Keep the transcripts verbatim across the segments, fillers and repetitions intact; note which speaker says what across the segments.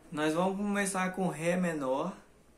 Speaker 1: Nós vamos começar com Ré menor.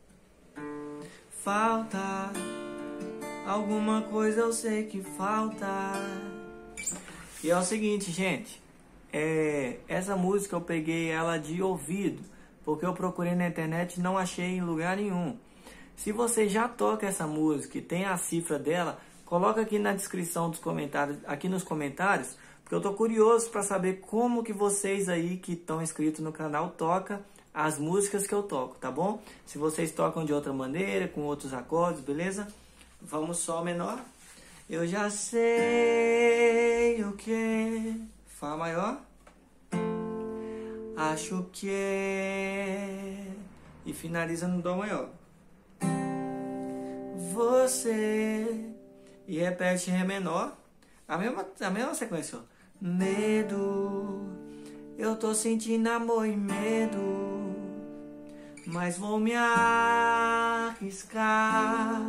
Speaker 1: Falta alguma coisa, eu sei que falta. E é o seguinte, gente. É, essa música eu peguei ela de ouvido, porque eu procurei na internet e não achei em lugar nenhum. Se você já toca essa música e tem a cifra dela, coloca aqui na descrição dos comentários, aqui nos comentários, porque eu tô curioso para saber como que vocês aí que estão inscritos no canal toca as músicas que eu toco, tá bom? Se vocês tocam de outra maneira, com outros acordes, beleza? Vamos Sol menor. Eu já sei o que... Fá maior. Acho que é... E finaliza no Dó maior. Você... E repete Ré menor. A mesma, a mesma sequência, ó. Medo... Eu tô sentindo amor e medo, mas vou me arriscar,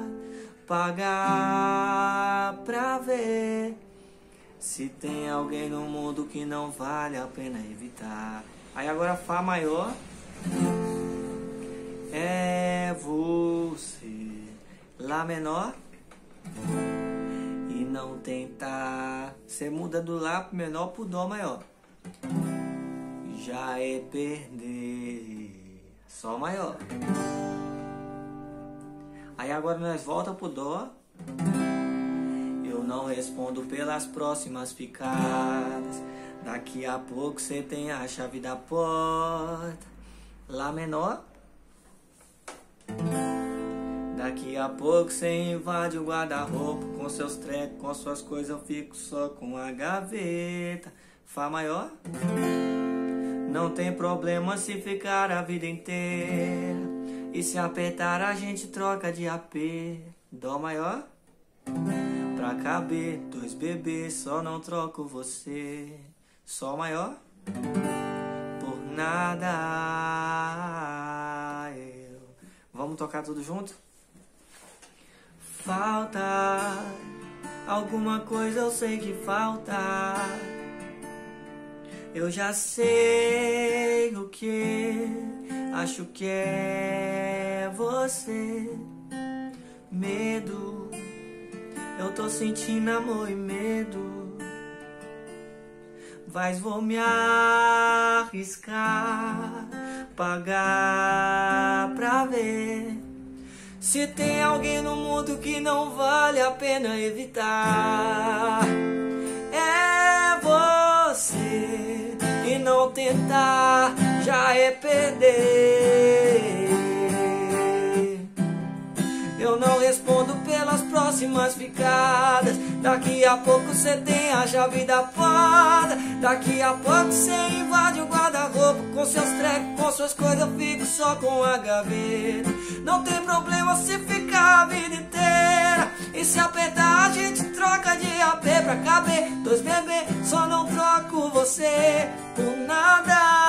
Speaker 1: pagar pra ver se tem alguém no mundo que não vale a pena evitar. Aí agora Fá maior. É você. Lá menor. E não tentar. Você muda do Lá menor pro Dó maior. Já é perder. Sol maior. Aí agora nós volta pro Dó. Eu não respondo pelas próximas picadas. Daqui a pouco você tem a chave da porta. Lá menor. Daqui a pouco você invade o guarda-roupa com seus trecos, com suas coisas, eu fico só com a gaveta. Fá maior. Não tem problema se ficar a vida inteira, e se apertar a gente troca de A P. Dó maior. Pra caber dois bebês, só não troco você. Sol maior. Por nada eu... Vamos tocar tudo junto? Falta alguma coisa, eu sei que falta. Eu já sei o que, acho que é você. Medo, eu tô sentindo amor e medo, mas vou me arriscar, pagar pra ver se tem alguém no mundo que não vale a pena evitar. É você. E não tentar já é perder. Eu não respondo pelas próximas ficadas. Daqui a pouco você tem a chave da porta. Daqui a pouco você invade o guarda-roupa com seus trecos, com suas coisas, eu fico só com a gaveta. Não tem problema se ficar a vida inteira, e se apertar a gente troca de A P pra caber dois bebês, só não troco você por nada.